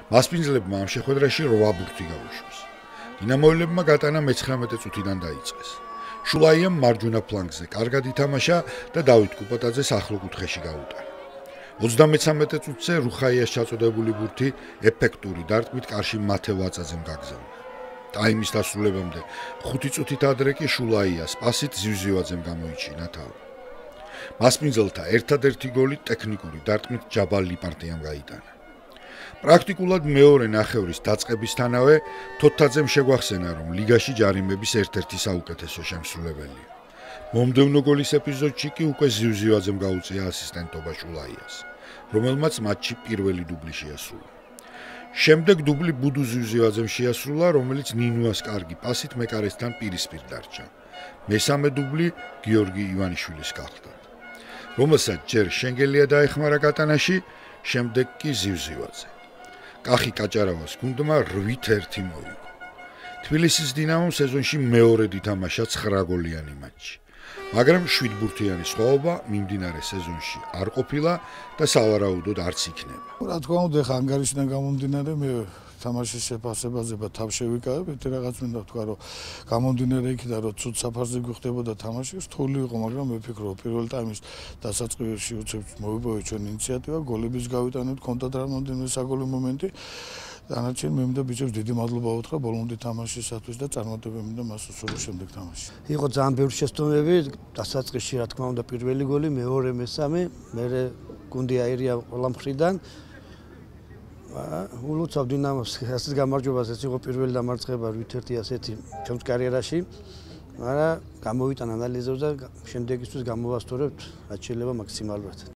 მასპინძლებმა ამ შეხვედრაში 8 ბურთი გაუშვეს. დინამოელებმა გატანა მე-19 წუთიდან დაიწყეს. შულაიამ მარჯვენა ფლანგზე კარგად ითამაშა და დავით კუპატაძეს ახლო კუთხეში გაუტარა. 33 წუთზე რუხაიას ჩაწოდებული ბურთი ეფექტური დარტყმით კარში მათე ვაწაძემ გაგზავნა. ტაიმის დასრულებამდე 5 წუთით ადრე კი შულაიას პასით ზივზივაძემ გამოიჩინა თავი. მასპინძელთა ერთადერთი გოლი ტექნიკური დარტყმით ჯაბალ ლიპარტიამ გაიტანა. პრაქტიკულად მეორე ნახევრის დაწყებისთანავე თოთაძემ შეგვახსენა, რომ ლიგაში ჯარიმების ერთ-ერთი საუკეთესო შემსრულებელია. მომდევნო გოლის ეპიზოდში კი უკვე ზივზივაძემ გაუწია ასისტენტობა შულაიას, რომელმაც მატჩში პირველი დუბლი შეასრულა. შემდეგ დუბლი ბუდუ ზივზივაძემ შეასრულა, რომელიც ნინუას კარგი პასით მეკარესთან პირისპირ დარჩა. მესამე დუბლი გიორგი ივანიშვილის გახდა, რომელსაც ჯერ შენგელია დაეხმარა გატანაში, შემდეგ კი ზივზივაძე. კახი კაჭარავას გუნდმა 8-1 მოიგო. თბილისის დინამომ სეზონში მეორედ ითამაშა 9 გოლიანი მატჩი, მაგრამ 7 ბურთიანი სხვაობა მიმდინარე სეზონში არ ყოფილა და სავარაუდოდ არც იქნება. რა თქმა უნდა, ხა ანგარიშიდან გამომდინარე მე თამაშის შეფასებაზე თავ შევიკავებ, ერთი რაღაც მინდა ვთქვა, რომ გამომდინარე იქიდან, რომ ცუდ საფარზე გვიხდებოდა თამაში, რთული იყო, მაგრამ მე ვფიქრობ, პირველ ტაიმის დასაწყისში უცებ მოვიპოვეთ ჩვენ ინიციატივა, გოლების გავიტანეთ, კონტათ რამდენიმე საგოლე მომენტი. დანარჩენ მე მინდა ბიჭებს დიდი მადლობა უთხრა ბოლომდე თამაშისათვის და წარმატება მინდა მას უსურვო შემდეგ თამაში. იყო ძალიან ბევრი შეცდომები, დასაწყისში რა თქმა უნდა პირველი გოლი, მეორე, მესამე, მერე გუნდი აირია ყველა მხრიდან. ულოცავ დინამოს ასეთ გამარჯვებას, ეს იყო პირველი დამარცხება 8-1 ასეთი ჩემს კარიერაში. მაგრამ გამოვიტან ანალიზებზე და შემდეგისთვის გამოვასწორებთ, რაც შეიძლება მაქსიმალურად.